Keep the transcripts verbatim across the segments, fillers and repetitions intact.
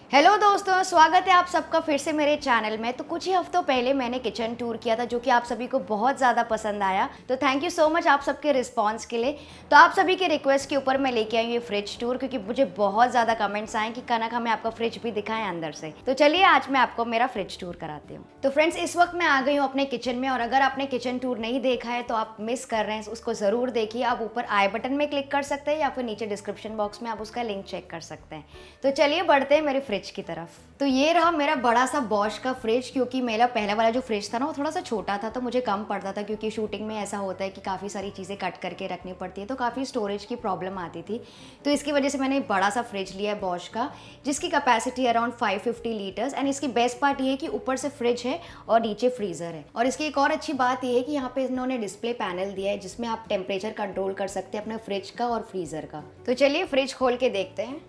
Hello दोस्तों, स्वागत है आप सबका फिर से मेरे चैनल में। तो कुछ ही हफ्तों पहले मैंने किचन टूर किया था जो कि आप सभी को बहुत ज़्यादा पसंद आया। तो थैंक यू सो मच आप सबके रिस्पांस के लिए। तो आप सभी के रिक्वेस्ट के ऊपर मैं लेके आई हूँ ये फ्रिज टूर, क्योंकि मुझे बहुत ज़्यादा कमेंट्स आए कि कनक हमें आपका फ्रिज भी दिखाएं अंदर से। तो चलिए आज मैं आपको मेरा फ्रिज टूर कराती हूँ। तो फ्रेंड्स, इस वक्त मैं आ गई हूँ अपने किचन में, और अगर आपने किचन टूर नहीं देखा है तो आप मिस कर रहे हैं, उसको ज़रूर देखिए। आप ऊपर आई बटन में क्लिक कर सकते हैं या फिर नीचे डिस्क्रिप्शन बॉक्स में आप उसका लिंक चेक कर सकते हैं। तो चलिए बढ़ते हैं मेरे फ्रिज की तरफ। तो ये रहा मेरा बड़ा सा बॉश का फ्रिज, क्योंकि मेरा पहला वाला जो फ्रिज था ना वो थोड़ा सा छोटा था, तो मुझे कम पड़ता था, क्योंकि शूटिंग में ऐसा होता है कि काफ़ी सारी चीज़ें कट करके रखनी पड़ती है, तो काफ़ी स्टोरेज की प्रॉब्लम आती थी। तो इसकी वजह से मैंने एक बड़ा सा फ्रिज लिया है बॉश का, जिसकी capacity around five fifty litres. And इसकी बेस्ट पार्ट ये है कि ऊपर से फ्रिज है और नीचे फ्रीज़र है। और इसकी एक और अच्छी बात ये है कि यहाँ पे इन्होंने डिस्प्ले पैनल दिया है जिसमें आप टेम्परेचर कंट्रोल कर सकते हैं अपने फ्रिज का और फ्रीज़र का। तो चलिए फ्रिज खोल के देखते हैं।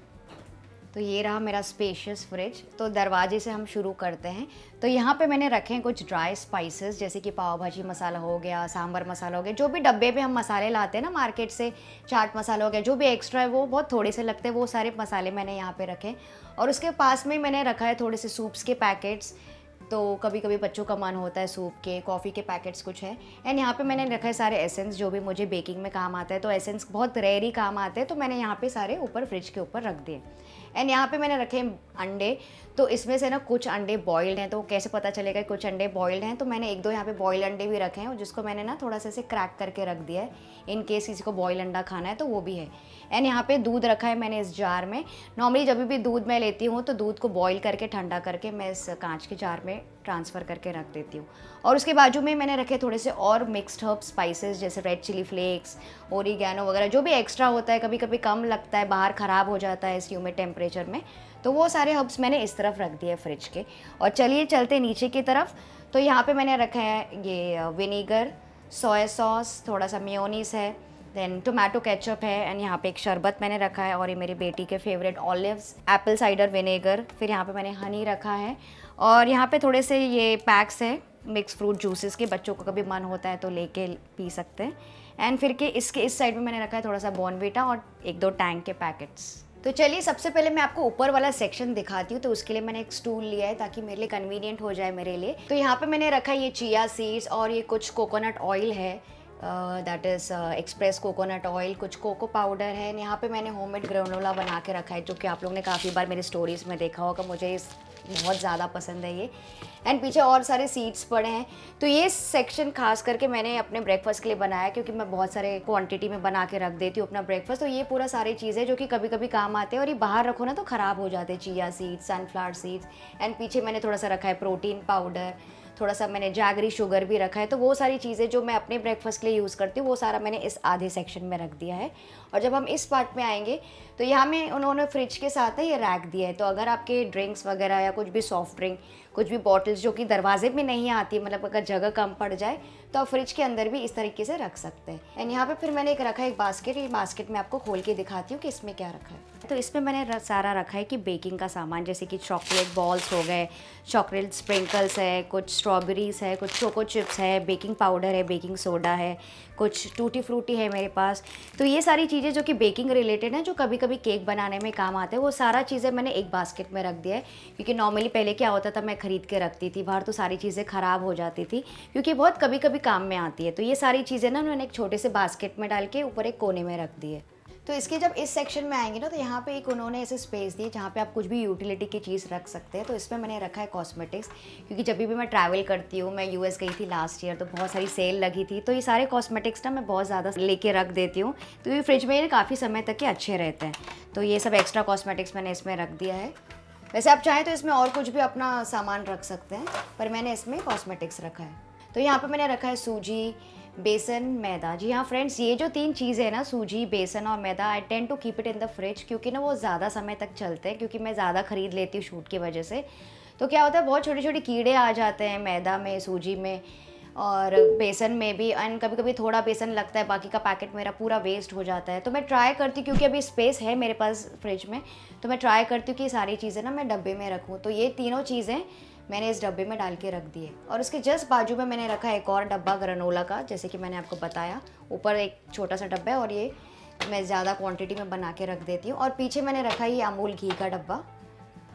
तो ये रहा मेरा स्पेशियस फ्रिज। तो दरवाजे से हम शुरू करते हैं। तो यहाँ पे मैंने रखे हैं कुछ ड्राई स्पाइसेस, जैसे कि पाव भाजी मसाला हो गया, सांभर मसाला हो गया, जो भी डब्बे पे हम मसाले लाते हैं ना मार्केट से, चाट मसाला हो गया, जो भी एक्स्ट्रा है वो बहुत थोड़े से लगते हैं, वो सारे मसाले मैंने यहाँ पे रखे। और उसके पास में मैंने रखा है थोड़े से सूप्स के पैकेट्स। तो कभी कभी बच्चों का मन होता है सूप के, कॉफ़ी के पैकेट्स कुछ है। एंड यहाँ पे मैंने रखा है सारे एसेंस जो भी मुझे बेकिंग में काम आता है। तो एसेंस बहुत रेयर ही काम आते हैं, तो मैंने यहाँ पे सारे ऊपर फ्रिज के ऊपर रख दिए। एंड यहाँ पे मैंने रखे अंडे। तो इसमें से ना कुछ अंडे बॉइल्ड हैं, तो कैसे पता चलेगा कुछ अंडे बॉइल्ड हैं। तो मैंने एक दो यहाँ पे बॉइल्ड अंडे भी रखे हैं, जिसको मैंने ना थोड़ा सा ऐसे क्रैक करके रख दिया है, इन केस किसी को बॉइल्ड अंडा खाना है तो वो भी है। एंड यहाँ पे दूध रखा है मैंने इस जार में। नॉर्मली जब भी दूध मैं लेती हूँ तो दूध को बॉईल करके ठंडा करके मैं इस कांच के जार में ट्रांसफ़र करके रख देती हूँ। और उसके बाजू में मैंने रखे थोड़े से और मिक्स्ड हर्ब स्पाइसेस, जैसे रेड चिली फ्लेक्स, ओरिगैनो वगैरह, जो भी एक्स्ट्रा होता है, कभी कभी कम लगता है, बाहर ख़राब हो जाता है इस ह्यूमिड टेम्परेचर में, तो वो सारे हर्ब्स मैंने इस तरफ रख दिए फ्रिज के। और चलिए चलते नीचे की तरफ। तो यहाँ पे मैंने रखा है ये विनीगर, सोया सॉस, थोड़ा सा मेयोनीज है, देन टोमेटो केचप है, एंड यहाँ पे एक शरबत मैंने रखा है, और ये मेरी बेटी के favourite olives, apple cider vinegar, फिर यहाँ पे मैंने हनी रखा है, और यहाँ पे थोड़े से ये पैक्स है मिक्स फ्रूट जूसेस के, बच्चों को कभी मन होता है तो लेके पी सकते हैं। एंड फिर के इसके इस साइड में मैंने रखा है थोड़ा सा बॉर्नविटा और एक दो टैंक के पैकेट्स। तो चलिए सबसे पहले मैं आपको ऊपर वाला सेक्शन दिखाती हूँ। तो उसके लिए मैंने एक स्टूल लिया है ताकि मेरे लिए कन्वीनियंट हो जाए मेरे लिए। तो यहाँ पे मैंने रखा है ये चिया सीड्स, और ये कुछ कोकोनट ऑयल है, that is express coconut oil, कुछ कोको पाउडर है। यहाँ पे मैंने होममेड ग्रेनोला बना के रखा है, जो कि आप लोगों ने काफ़ी बार मेरी स्टोरीज़ में देखा होगा, मुझे इस बहुत ज़्यादा पसंद है ये। एंड पीछे और सारे सीड्स पड़े हैं। तो ये सेक्शन खास करके मैंने अपने ब्रेकफास्ट के लिए बनाया, क्योंकि मैं बहुत सारे क्वांटिटी में बना के रख देती हूँ अपना ब्रेकफास्ट। तो ये पूरा सारी चीज़ें जो कि कभी कभी काम आते हैं, और ये बाहर रखो ना तो ख़राब हो जाते हैं, chia seeds, sunflower seeds. And पीछे मैंने थोड़ा सा रखा है प्रोटीन पाउडर, थोड़ा सा मैंने जैगरी शुगर भी रखा है। तो वो सारी चीज़ें जो मैं अपने ब्रेकफास्ट के लिए यूज़ करती हूँ वो सारा मैंने इस आधे सेक्शन में रख दिया है। और जब हम इस पार्ट में आएंगे तो यहाँ में उन्होंने फ्रिज के साथ है ये रैक दिया है। तो अगर आपके ड्रिंक्स वगैरह या कुछ भी सॉफ्ट ड्रिंक, कुछ भी बॉटल्स जो कि दरवाजे में नहीं आती, मतलब अगर जगह कम पड़ जाए तो आप फ्रिज के अंदर भी इस तरीके से रख सकते हैं। एंड यहाँ पे फिर मैंने एक रखा है एक बास्केट। ये बास्केट में आपको खोल के दिखाती हूँ कि इसमें क्या रखा है। तो इसमें मैंने सारा रखा है कि बेकिंग का सामान, जैसे कि चॉकलेट बॉल्स हो गए, चॉकलेट स्प्रिंकल्स है, कुछ स्ट्रॉबेरीज़ है, कुछ चोको चिप्स है, बेकिंग पाउडर है, बेकिंग सोडा है, कुछ टूटी फ्रूटी है मेरे पास। तो ये सारी चीज़ें जो कि बेकिंग रिलेटेड हैं, जो कभी कभी केक बनाने में काम आते हैं, वो सारा चीज़ें मैंने एक बास्केट में रख दिया है। क्योंकि नॉर्मली पहले क्या होता था, मैं ख़रीद के रखती थी बाहर, तो सारी चीज़ें ख़राब हो जाती थी, क्योंकि बहुत कभी कभी काम में आती है। तो ये सारी चीज़ें ना मैंने एक छोटे से बास्केट में डाल के ऊपर एक कोने में रख दी है। तो इसके जब इस सेक्शन में आएंगे ना, तो यहाँ पे एक उन्होंने ऐसे स्पेस दी जहाँ पे आप कुछ भी यूटिलिटी की चीज़ रख सकते हैं। तो इसमें मैंने रखा है कॉस्मेटिक्स, क्योंकि जब भी मैं ट्रैवल करती हूँ, मैं यूएस गई थी लास्ट ईयर, तो बहुत सारी सेल लगी थी, तो ये सारे कॉस्मेटिक्स ना मैं बहुत ज़्यादा लेके रख देती हूँ। तो ये फ्रिज में काफ़ी समय तक के अच्छे रहते हैं। तो ये सब एक्स्ट्रा कॉस्मेटिक्स मैंने इसमें रख दिया है। वैसे आप चाहें तो इसमें और कुछ भी अपना सामान रख सकते हैं, पर मैंने इसमें कॉस्मेटिक्स रखा है। तो यहाँ पर मैंने रखा है सूजी, बेसन, मैदा। जी हाँ फ्रेंड्स, ये जो तीन चीज़ें हैं ना, सूजी, बेसन और मैदा, I tend to keep it in the fridge, क्योंकि ना वो ज़्यादा समय तक चलते हैं, क्योंकि मैं ज़्यादा ख़रीद लेती हूँ शूट की वजह से। तो क्या होता है, बहुत छोटे छोटे कीड़े आ जाते हैं मैदा में, सूजी में और बेसन में भी। एंड कभी कभी थोड़ा बेसन लगता है, बाकी का पैकेट मेरा पूरा वेस्ट हो जाता है। तो मैं ट्राई करती हूँ, क्योंकि अभी स्पेस है मेरे पास फ्रिज में, तो मैं ट्राई करती हूँ कि सारी चीज़ें ना मैं डब्बे में रखूँ। तो ये तीनों चीज़ें मैंने इस डब्बे में डाल के रख दिए। और उसके जस्ट बाजू में मैंने रखा एक और डब्बा ग्रेनोला का, जैसे कि मैंने आपको बताया, ऊपर एक छोटा सा डब्बा है, और ये मैं ज़्यादा क्वांटिटी में बना के रख देती हूँ। और पीछे मैंने रखा ये अमूल घी का डब्बा,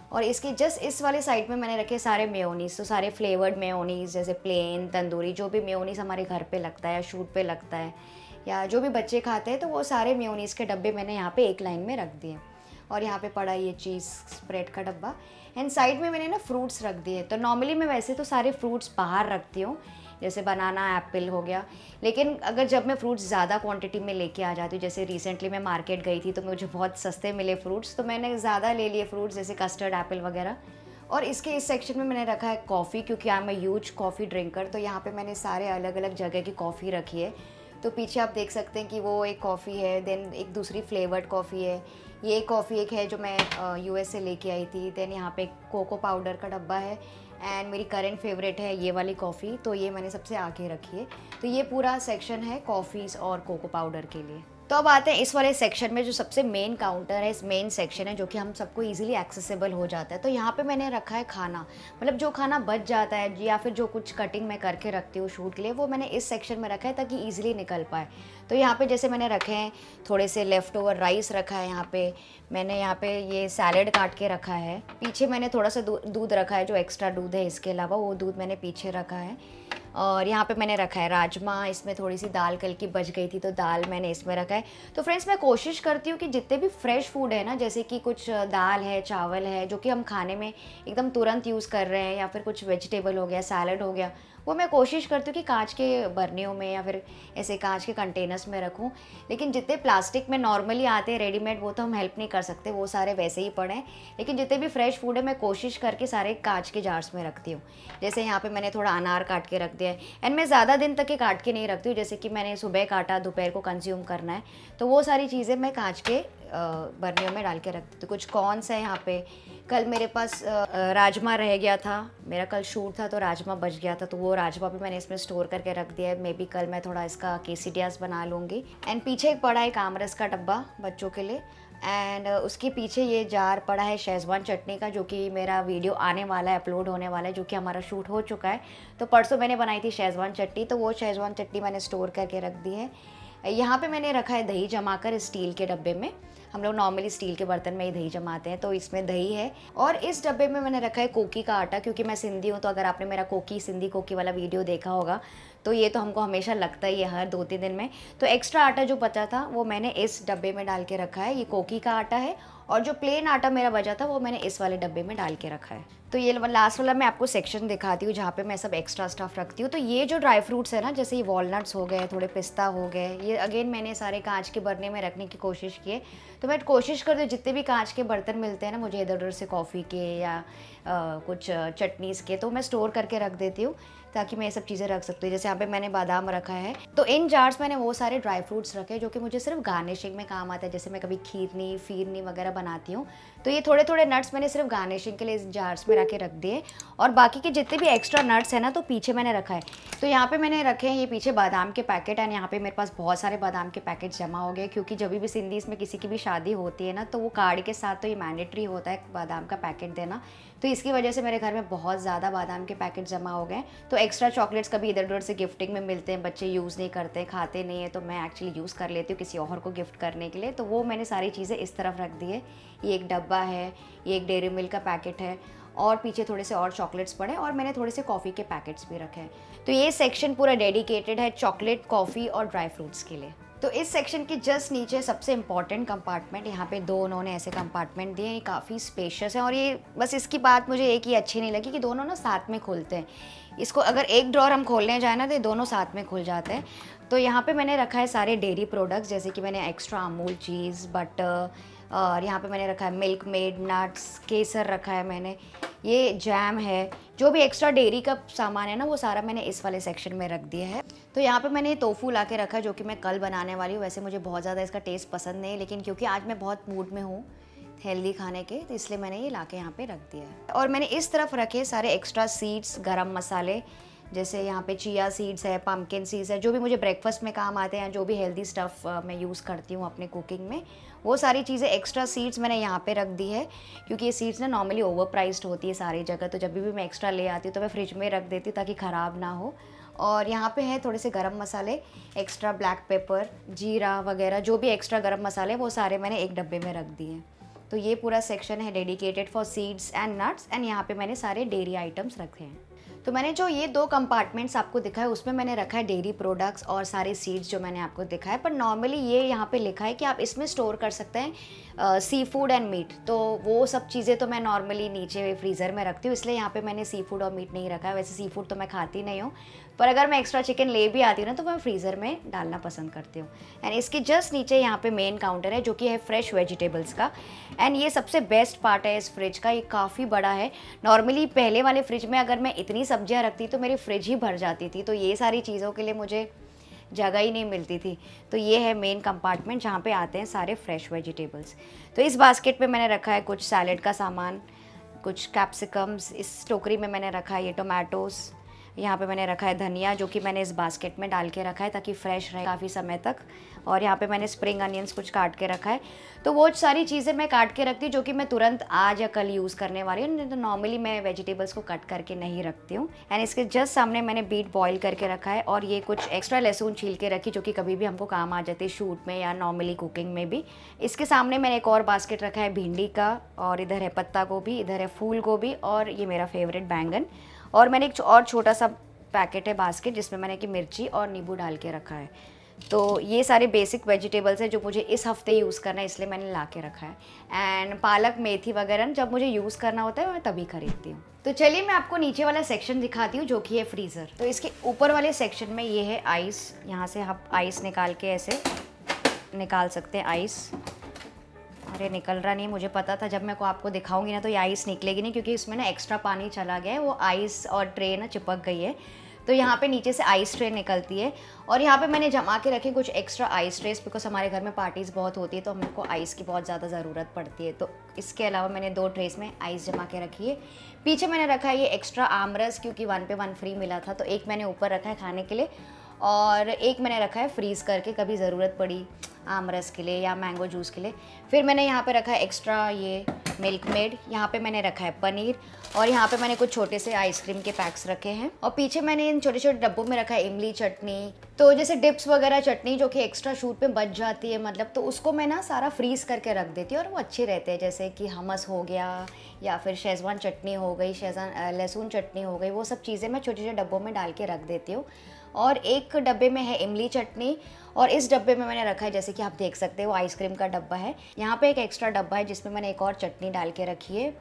और इसके जस्ट इस वाले साइड में मैंने रखे सारे मेयोनीज़, तो सारे फ्लेवर्ड मेयोनीज़, जैसे प्लेन, तंदूरी, जो भी मेयोनीज़ हमारे घर पे लगता है या शूट पे लगता है या जो भी बच्चे खाते हैं, तो वो सारे मेयोनीज़ के डब्बे मैंने यहाँ पे एक लाइन में रख दिए। और यहाँ पे पड़ा ये चीज़ स्प्रेड का डब्बा, एंड साइड में मैंने ना फ्रूट्स रख दिए। तो नॉर्मली मैं वैसे तो सारे फ्रूट्स बाहर रखती हूँ, जैसे बनाना, एप्पल हो गया, लेकिन अगर जब मैं फ्रूट्स ज़्यादा क्वांटिटी में लेके आ जाती हूँ, जैसे रिसेंटली मैं मार्केट गई थी तो मुझे बहुत सस्ते मिले फ्रूट्स, तो मैंने ज़्यादा ले लिए फ्रूट्स, जैसे कस्टर्ड एप्पल वगैरह। और इसके इस सेक्शन में मैंने रखा है कॉफ़ी, क्योंकि I am a huge coffee drinker, तो यहाँ पे मैंने सारे अलग अलग जगह की कॉफ़ी रखी है। तो पीछे आप देख सकते हैं कि वो एक कॉफ़ी है, देन एक दूसरी फ्लेवर्ड कॉफ़ी है, ये कॉफ़ी एक है जो मैं यूएस से लेके आई थी, देन यहाँ पे कोको पाउडर का डब्बा है, एंड मेरी करेंट फेवरेट है ये वाली कॉफ़ी, तो ये मैंने सबसे आगे रखी है। तो ये पूरा सेक्शन है कॉफ़ीज़ और कोको पाउडर के लिए। तो अब आते हैं इस वाले सेक्शन में, जो सबसे मेन काउंटर है, इस मेन सेक्शन है जो कि हम सबको इजीली एक्सेसिबल हो जाता है। तो यहाँ पे मैंने रखा है खाना, मतलब जो खाना बच जाता है या फिर जो कुछ कटिंग मैं करके रखती हूँ शूट के लिए, वो मैंने इस सेक्शन में रखा है ताकि ईजिली निकल पाए। तो यहाँ पे जैसे मैंने रखे हैं थोड़े से लेफ़्ट ओवर राइस रखा है, यहाँ पे मैंने यहाँ पे ये सैलेड काट के रखा है, पीछे मैंने थोड़ा सा दूध रखा है, जो एक्स्ट्रा दूध है इसके अलावा वो दूध मैंने पीछे रखा है। और यहाँ पे मैंने रखा है राजमा, इसमें थोड़ी सी दाल कल की बच गई थी तो दाल मैंने इसमें रखा है। तो फ्रेंड्स, मैं कोशिश करती हूँ कि जितने भी फ्रेश फूड है ना, जैसे कि कुछ दाल है, चावल है, जो कि हम खाने में एकदम तुरंत यूज़ कर रहे हैं, या फिर कुछ वेजिटेबल हो गया, सैलड हो गया, वो मैं कोशिश करती हूँ कि कांच के बर्नियों में या फिर ऐसे कांच के कंटेनर्स में रखूँ। लेकिन जितने प्लास्टिक में नॉर्मली आते हैं रेडीमेड, वो तो हम हेल्प नहीं कर सकते, वो सारे वैसे ही पड़े हैं। लेकिन जितने भी फ्रेश फूड है मैं कोशिश करके सारे कांच के जार्स में रखती हूँ। जैसे यहाँ पे मैंने थोड़ा अनार काट के रख दिया है, एंड मैं ज़्यादा दिन तक के काट के नहीं रखती हूँ, जैसे कि मैंने सुबह काटा, दोपहर को कंज्यूम करना है, तो वो सारी चीज़ें मैं कांच के बर्नियों में डाल के रखती हूँ। तो कुछ कॉर्न्स है यहाँ पे, कल मेरे पास राजमा रह गया था, मेरा कल शूट था तो राजमा बच गया था, तो वो राजमा भी मैंने इसमें स्टोर करके रख दिया है। मे बी कल मैं थोड़ा इसका केसिडियास बना लूँगी। एंड पीछे एक पड़ा है आमरस का डब्बा बच्चों के लिए, एंड उसके पीछे ये जार पड़ा है शेजवान चटनी का, जो कि मेरा वीडियो आने वाला है, अपलोड होने वाला है, जो कि हमारा शूट हो चुका है। तो परसों मैंने बनाई थी शेजवान चटनी, तो वो शेजवान चटनी मैंने स्टोर करके रख दी है। यहाँ पे मैंने रखा है दही जमाकर स्टील के डब्बे में, हम लोग नॉर्मली स्टील के बर्तन में ही दही जमाते हैं, तो इसमें दही है। और इस डब्बे में मैंने रखा है कोकी का आटा, क्योंकि मैं सिंधी हूँ, तो अगर आपने मेरा कोकी सिंधी कोकी वाला वीडियो देखा होगा तो ये तो हमको हमेशा लगता ही है हर दो तीन दिन में। तो एक्स्ट्रा आटा जो बचा था वो मैंने इस डब्बे में डाल के रखा है, ये कोकी का आटा है। और जो प्लेन आटा मेरा बचा था वो मैंने इस वाले डब्बे में डाल के रखा है। तो ये लास्ट वाला मैं आपको सेक्शन दिखाती हूँ जहाँ पे मैं सब एक्स्ट्रा स्टफ रखती हूँ। तो ये जो ड्राई फ्रूट्स है ना, जैसे ये वॉलनट्स हो गए, थोड़े पिस्ता हो गए, ये अगेन मैंने सारे कांच के बर्तन में रखने की कोशिश की है। तो मैं कोशिश करती हूँ जितने भी कांच के बर्तन मिलते हैं ना मुझे इधर उधर से, कॉफ़ी के या आ, कुछ चटनीज़ के, तो मैं स्टोर करके रख देती हूँ ताकि मैं ये सब चीज़ें रख सकती हूँ। जैसे यहाँ पे मैंने बादाम रखा है, तो इन जार्स मैंने वो सारे ड्राई फ्रूट्स रखे जो कि मुझे सिर्फ गार्निशिंग में काम आता है। जैसे मैं कभी खीरनी फीरनी वगैरह बनाती हूँ, तो ये थोड़े थोड़े नट्स मैंने सिर्फ गार्निशिंग के लिए इस जार्स में रख के रख दिए। और बाकी के जितने भी एक्स्ट्रा नट्स हैं ना, तो पीछे मैंने रखा है। तो यहाँ पे मैंने रखे हैं ये पीछे बादाम के पैकेट, एंड यहाँ पे मेरे पास बहुत सारे बादाम के पैकेट जमा हो गए, क्योंकि जब भी सिंधीज़ में किसी की भी शादी होती है ना, तो वो कार्ड के साथ तो ये मैंडेटरी होता है बादाम का पैकेट देना। तो इसकी वजह से मेरे घर में बहुत ज़्यादा बादाम के पैकेट जमा हो गए। तो एक्स्ट्रा चॉकलेट्स कभी इधर उधर से गिफ्टिंग में मिलते हैं, बच्चे यूज़ नहीं करते, खाते नहीं है, तो मैं एक्चुअली यूज़ कर लेती हूँ किसी और को गिफ्ट करने के लिए। तो वो मैंने सारी चीज़ें इस तरफ रख दी है। ये एक डब्बा है, ये एक डेयरी मिल्क का पैकेट है, और पीछे थोड़े से और चॉकलेट्स पड़े, और मैंने थोड़े से कॉफ़ी के पैकेट्स भी रखे हैं। तो ये सेक्शन पूरा डेडिकेटेड है चॉकलेट, कॉफ़ी और ड्राई फ्रूट्स के लिए। तो इस सेक्शन के जस्ट नीचे सबसे इम्पॉर्टेंट कंपार्टमेंट, यहाँ पे दो उन्होंने ऐसे कंपार्टमेंट दिए हैं, ये काफ़ी स्पेशियस है। और ये बस इसकी बात मुझे एक ही अच्छी नहीं लगी कि दोनों ना साथ में खुलते हैं। इसको अगर एक ड्रॉर हम खोलने जाए ना तो ये दोनों साथ में खुल जाते हैं। तो यहाँ पे मैंने रखा है सारे डेयरी प्रोडक्ट्स, जैसे कि मैंने एक्स्ट्रा अमूल चीज़, बटर, और यहाँ पे मैंने रखा है मिल्क मेड, नट्स, केसर रखा है मैंने, ये जैम है, जो भी एक्स्ट्रा डेयरी का सामान है ना वो सारा मैंने इस वाले सेक्शन में रख दिया है। तो यहाँ पे मैंने टोफू ला के रखा है, जो कि मैं कल बनाने वाली हूँ। वैसे मुझे बहुत ज़्यादा इसका टेस्ट पसंद नहीं, लेकिन क्योंकि आज मैं बहुत मूड में हूँ हेल्दी खाने के, तो इसलिए मैंने ये ला के यहाँ पे रख दिया है। और मैंने इस तरफ रखे सारे एक्स्ट्रा सीड्स, गरम मसाले, जैसे यहाँ पे चिया सीड्स है, पम्पकिन सीड्स है, जो भी मुझे ब्रेकफास्ट में काम आते हैं, जो भी हेल्दी स्टफ़ मैं यूज़ करती हूँ अपने कुकिंग में, वो सारी चीज़ें एक्स्ट्रा सीड्स मैंने यहाँ पे रख दी है। क्योंकि ये सीड्स ना नॉर्मली ओवर प्राइस्ड होती है सारी जगह, तो जब भी मैं एक्स्ट्रा ले आती हूँ तो मैं फ्रिज में रख देती हूँ ताकि ख़राब ना हो। और यहाँ पे है थोड़े से गरम मसाले, एक्स्ट्रा ब्लैक पेपर, जीरा वगैरह, जो भी एक्स्ट्रा गरम मसाले वो सारे मैंने एक डब्बे में रख दिए हैं। तो ये पूरा सेक्शन है dedicated for seeds and nuts, and यहाँ पे मैंने सारे डेयरी आइटम्स रखे हैं। तो मैंने जो ये दो कंपार्टमेंट्स आपको दिखाया उसमें मैंने रखा है डेयरी प्रोडक्ट्स और सारे सीड्स जो मैंने आपको दिखाया, पर नॉर्मली ये यहाँ पे लिखा है कि आप इसमें स्टोर कर सकते हैं सी फूड एंड मीट। तो वो सब चीज़ें तो मैं नॉर्मली नीचे फ्रीज़र में रखती हूँ, इसलिए यहाँ पे मैंने सी फूड और मीट नहीं रखा है। वैसे सी फूड तो मैं खाती नहीं हूँ, पर अगर मैं एक्स्ट्रा चिकन ले भी आती हूँ ना तो मैं फ्रीज़र में डालना पसंद करती हूँ। एंड इसके जस्ट नीचे यहाँ पे मेन काउंटर है जो कि है फ्रेश वेजिटेबल्स का। एंड ये सबसे बेस्ट पार्ट है इस फ्रिज का, ये काफ़ी बड़ा है। नॉर्मली पहले वाले फ्रिज में अगर मैं इतनी सब्जियाँ रखती तो मेरी फ्रिज ही भर जाती थी, तो ये सारी चीज़ों के लिए मुझे जगह ही नहीं मिलती थी। तो ये है मेन कंपार्टमेंट जहाँ पे आते हैं सारे फ्रेश वेजिटेबल्स। तो इस बास्केट में मैंने रखा है कुछ सैलेड का सामान, कुछ कैप्सिकम्स, इस टोकरी में मैंने रखा है ये टोमेटोज़, यहाँ पे मैंने रखा है धनिया जो कि मैंने इस बास्केट में डाल के रखा है ताकि फ्रेश रहे काफ़ी समय तक, और यहाँ पे मैंने स्प्रिंग अनियंस कुछ काट के रखा है। तो वो सारी चीज़ें मैं काट के रखती हूँ जो कि मैं तुरंत आज या कल यूज़ करने वाली हूँ, नहीं तो नॉर्मली मैं वेजिटेबल्स को कट करके नहीं रखती हूँ। एंड इसके जस्ट सामने मैंने बीट बॉईल करके रखा है, और ये कुछ एक्स्ट्रा लहसुन छील के रखी जो कि कभी भी हमको काम आ जाती है शूट में या नॉर्मली कुकिंग में भी। इसके सामने मैंने एक और बास्केट रखा है भिंडी का, और इधर है पत्ता गोभी, इधर है फूल गोभी, और ये मेरा फेवरेट बैंगन। और मैंने एक और छोटा सा पैकेट है बास्केट जिसमें मैंने कि मिर्ची और नींबू डाल के रखा है। तो ये सारे बेसिक वेजिटेबल्स हैं जो मुझे इस हफ्ते यूज़ करना है, इसलिए मैंने ला के रखा है। एंड पालक मेथी वगैरह जब मुझे यूज़ करना होता है मैं तभी खरीदती हूँ। तो चलिए मैं आपको नीचे वाला सेक्शन दिखाती हूँ जो कि है फ्रीज़र। तो इसके ऊपर वाले सेक्शन में ये है आइस, यहाँ से आप आइस निकाल के ऐसे निकाल सकते हैं आइस। अरे निकल रहा नहीं, मुझे पता था जब मैं को आपको दिखाऊंगी ना तो ये आइस निकलेगी नहीं, क्योंकि इसमें ना एक्स्ट्रा पानी चला गया है, वो आइस और ट्रे ना चिपक गई है। तो यहाँ पे नीचे से आइस ट्रे निकलती है, और यहाँ पे मैंने जमा के रखे कुछ एक्स्ट्रा आइस ट्रेस, बिकॉज हमारे घर में पार्टीज़ बहुत होती है तो हमको आइस की बहुत ज़्यादा ज़रूरत पड़ती है। तो इसके अलावा मैंने दो ट्रेस में आइस जमा के रखी है। पीछे मैंने रखा है ये एक्स्ट्रा आमरस, क्योंकि वन पे वन फ्री मिला था, तो एक मैंने ऊपर रखा है खाने के लिए, और एक मैंने रखा है फ्रीज़ करके कभी ज़रूरत पड़ी आमरस के लिए या मैंगो जूस के लिए। फिर मैंने यहाँ पे रखा है एक्स्ट्रा ये मिल्क मेड, यहाँ पे मैंने रखा है पनीर, और यहाँ पे मैंने कुछ छोटे से आइसक्रीम के पैक्स रखे हैं, और पीछे मैंने इन छोटे छोटे डब्बों में रखा है इमली चटनी। तो जैसे डिप्स वगैरह चटनी जो कि एक्स्ट्रा शूट पे बच जाती है मतलब, तो उसको मैं ना सारा फ्रीज़ करके रख देती हूँ और वो अच्छे रहते हैं। जैसे कि हमस हो गया या फिर शेजवान चटनी हो गई, शेजवान लहसुन चटनी हो गई, वो सब चीज़ें मैं छोटे छोटे डब्बों में डाल के रख देती हूँ। और एक डब्बे में है इमली चटनी, और इस डब्बे में मैंने रखा है जैसे कि आप देख सकते हो आइसक्रीम का डब्बा है। यहाँ पे एक एक्स्ट्रा डब्बा है जिसमें मैंने एक और चटनी डाल के रखी है,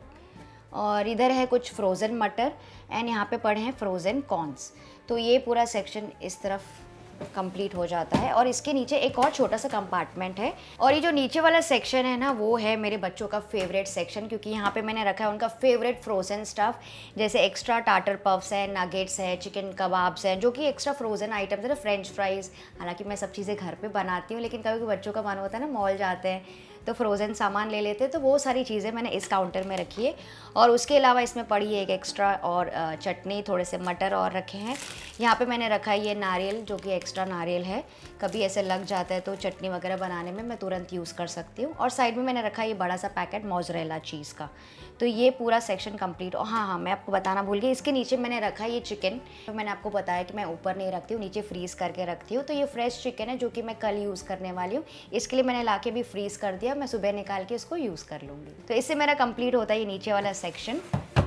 और इधर है कुछ फ्रोज़न मटर, एंड यहाँ पे पड़े हैं फ्रोज़न कॉर्न्स। तो ये पूरा सेक्शन इस तरफ कंप्लीट हो जाता है, और इसके नीचे एक और छोटा सा कंपार्टमेंट है। और ये जो नीचे वाला सेक्शन है ना वो है मेरे बच्चों का फेवरेट सेक्शन, क्योंकि यहाँ पे मैंने रखा है उनका फेवरेट फ्रोज़न स्टफ़, जैसे एक्स्ट्रा टाटर पफ्स है, नगेट्स है, चिकन कबाब्स हैं, जो कि एक्स्ट्रा फ्रोज़न आइटम्स है ना, फ्रेंच फ्राइज़। हालांकि मैं सब चीज़ें घर पे बनाती हूँ, लेकिन कभी कभी बच्चों का मन होता है ना मॉल जाते हैं तो फ्रोज़न सामान ले लेते हैं, तो वो सारी चीज़ें मैंने इस काउंटर में रखी है। और उसके अलावा इसमें पड़ी है एक एक्स्ट्रा और चटनी, थोड़े से मटर और रखे हैं। यहाँ पे मैंने रखा है ये नारियल, जो कि एक्स्ट्रा नारियल है, कभी ऐसे लग जाता है तो चटनी वगैरह बनाने में मैं तुरंत यूज़ कर सकती हूँ। और साइड में मैंने रखा है ये बड़ा सा पैकेट मोज़रेला चीज़ का। तो ये पूरा सेक्शन कंप्लीट। और हाँ हाँ मैं आपको बताना भूल गई, इसके नीचे मैंने रखा है ये चिकन। तो मैंने आपको बताया कि मैं ऊपर नहीं रखती हूँ, नीचे फ्रीज़ करके रखती हूँ। तो ये फ्रेश चिकन है जो कि मैं कल यूज़ करने वाली हूँ, इसके लिए मैंने ला के भी फ्रीज़ कर दिया, मैं सुबह निकाल के इसको यूज़ कर लूँगी। तो इससे मेरा कंप्लीट होता है ये नीचे वाला सेक्शन,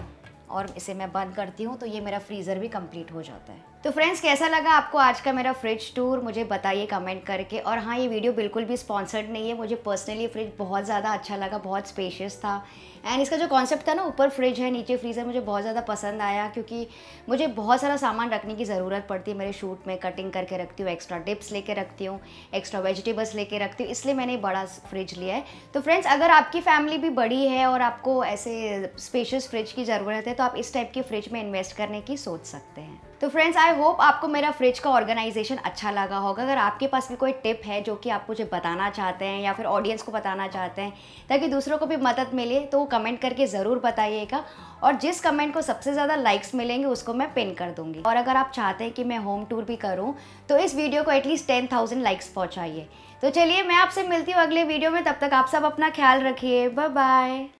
और इसे मैं बंद करती हूँ तो ये मेरा फ्रीज़र भी कंप्लीट हो जाता है। तो फ्रेंड्स कैसा लगा आपको आज का मेरा फ्रिज टूर, मुझे बताइए कमेंट करके। और हाँ ये वीडियो बिल्कुल भी स्पॉन्सर्ड नहीं है, मुझे पर्सनली ये फ्रिज बहुत ज़्यादा अच्छा लगा, बहुत स्पेशियस था। एंड इसका जो कॉन्सेप्ट था ना, ऊपर फ्रिज है नीचे फ्रीज़र, मुझे बहुत ज़्यादा पसंद आया, क्योंकि मुझे बहुत सारा सामान रखने की ज़रूरत पड़ती है मेरे शूट में। कटिंग करके रखती हूँ, एक्स्ट्रा डिप्स लेके रखती हूँ, एक्स्ट्रा वेजिटेबल्स लेके रखती हूँ, इसलिए मैंने बड़ा फ्रिज लिया है। तो फ्रेंड्स अगर आपकी फैमिली भी बड़ी है और आपको ऐसे स्पेशियस फ्रिज की ज़रूरत है तो आप इस टाइप की फ्रिज में इन्वेस्ट करने की सोच सकते हैं। तो फ्रेंड्स आई होप आपको मेरा फ्रिज का ऑर्गेनाइजेशन अच्छा लगा होगा। अगर आपके पास भी कोई टिप है जो कि आप मुझे बताना चाहते हैं या फिर ऑडियंस को बताना चाहते हैं ताकि दूसरों को भी मदद मिले, तो वो कमेंट करके ज़रूर बताइएगा। और जिस कमेंट को सबसे ज़्यादा लाइक्स मिलेंगे उसको मैं पिन कर दूंगी। और अगर आप चाहते हैं कि मैं होम टूर भी करूं तो इस वीडियो को एटलीस्ट टेन थाउजेंड लाइक्स पहुंचाइए। तो चलिए मैं आपसे मिलती हूँ अगले वीडियो में, तब तक आप सब अपना ख्याल रखिए। Bye bye.